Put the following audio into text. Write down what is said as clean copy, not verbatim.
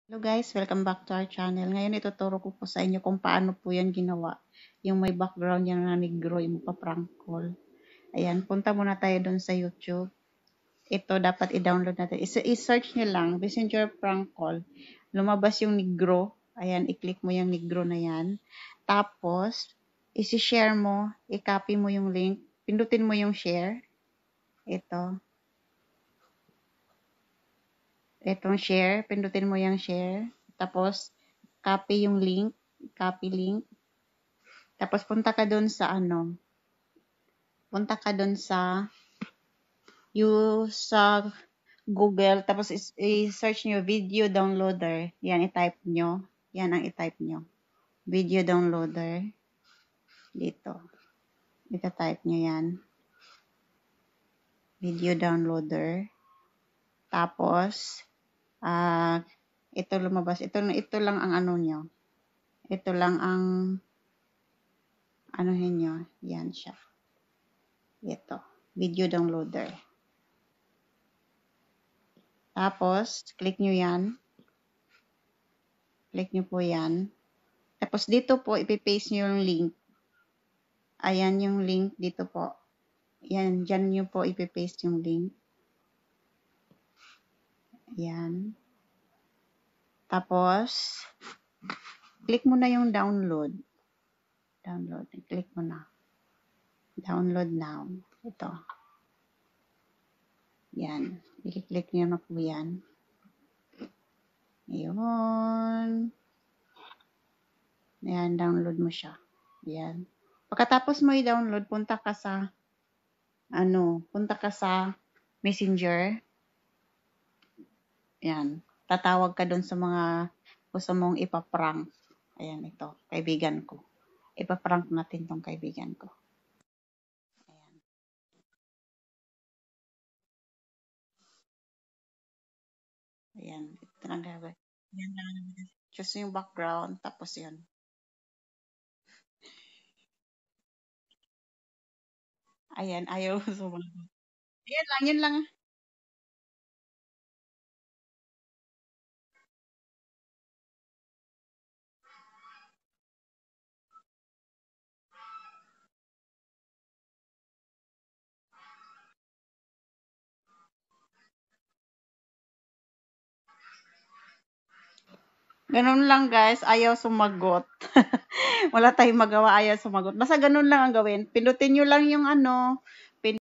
Hello guys, welcome back to our channel. Ngayon ituturo ko po sa inyo kung paano po yan ginawa. Yung may background yan na negro, yung pa-prank call. Ayan, punta muna tayo doon sa YouTube. Ito dapat i-download natin. I-search nyo lang, Messenger prank call. Lumabas yung negro. Ayan, i-click mo yung negro na yan. Tapos, isi-share mo, i-copy mo yung link. Pindutin mo yung share. Ito. Itong share. Pindutin mo yung share. Tapos, copy yung link. Copy link. Tapos punta ka doon sa punta ka doon sa Google, tapos i-search nyo video downloader. Yan, i-type nyo. Yan ang i-type nyo. Video downloader. Dito. Ita-type nyo yan. Video downloader. Tapos, ito lumabas. Ito lang ang ano nyo. Ito lang ang anuhin nyo. Yan siya. Ito. Video downloader. Tapos, click nyo yan. Click nyo po yan. Tapos, dito po, ipipaste nyo yung link. Ayan yung link dito po. Yan, dyan nyo po ipipaste yung link. Ayan. Tapos, click mo na yung download. Download. Click mo na. Download now. Ito. Yan. I-click nyo na po yan. Ayun. Ayan, download mo siya. Ayan. Pagkatapos mo i-download, punta ka sa Messenger. Ayan. Tatawag ka doon sa mga gusto mong ipaprank. Ayan, ito. Kaibigan ko. Ipaprank natin tong kaibigan ko. Ayan. Ayan. Ito lang gagawin. Ayan lang. Choose yung background. Tapos yun. Ayan. Ayaw sumagot. Ayan lang. Yun lang. Ganun lang guys. Ayaw sumagot. Wala tayong magawa. Ayaw sumagot. Basta ganun lang ang gawin. Pindutin nyo lang yung